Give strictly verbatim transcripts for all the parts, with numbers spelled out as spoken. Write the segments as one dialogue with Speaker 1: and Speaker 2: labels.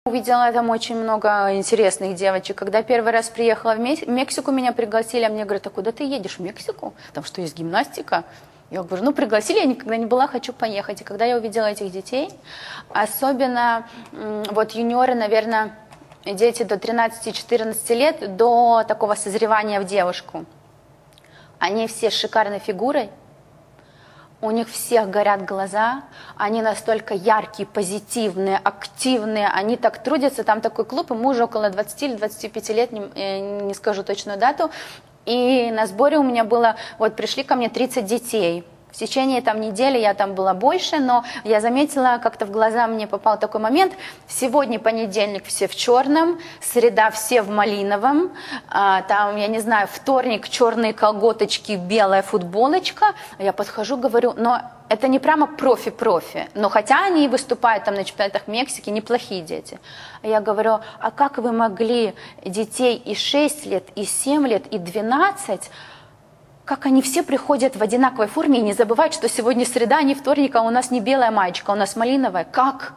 Speaker 1: Увидела там очень много интересных девочек. Когда первый раз приехала в Мексику, меня пригласили, а мне говорят: а куда ты едешь? В Мексику? Там что, есть гимнастика? Я говорю: ну, пригласили, я никогда не была, хочу поехать. И когда я увидела этих детей, особенно вот юниоры, наверное, дети до тринадцати-четырнадцати лет, до такого созревания в девушку, они все с шикарной фигурой, у них всех горят глаза, они настолько яркие, позитивные, активные, они так трудятся, там такой клуб, ему уже около двадцати или двадцати пяти лет, не, не скажу точную дату, и на сборе у меня было, вот пришли ко мне тридцать детей. В течение там недели я там была больше, но я заметила, как-то в глаза мне попал такой момент: сегодня понедельник все в черном, среда все в малиновом, а, там, я не знаю, вторник черные колготочки, белая футболочка. Я подхожу, говорю: но это не прямо профи-профи, но хотя они выступают там на чемпионатах Мексики, неплохие дети. Я говорю: а как вы могли детей и шесть лет, и семь лет, и двенадцать, как они все приходят в одинаковой форме и не забывают, что сегодня среда, не вторник, а у нас не белая маечка, у нас малиновая. Как?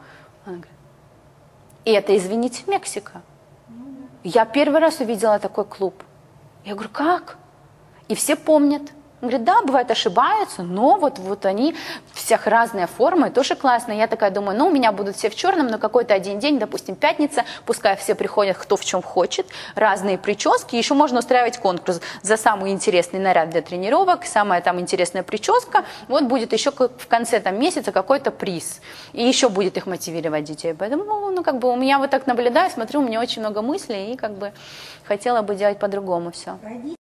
Speaker 1: И это, извините, Мексика. Я первый раз увидела такой клуб. Я говорю: как? И все помнят. Он говорит: да, бывает, ошибаются, но вот, вот они, всех разные формы, тоже классно. Я такая думаю: ну, у меня будут все в черном, но какой-то один день, допустим, пятница, пускай все приходят, кто в чем хочет, разные прически, еще можно устраивать конкурс за самый интересный наряд для тренировок, самая там интересная прическа, вот будет еще в конце там месяца какой-то приз, и еще будет их мотивировать детей. Поэтому, ну, как бы у меня вот так наблюдаю, смотрю, у меня очень много мыслей, и как бы хотела бы делать по-другому все.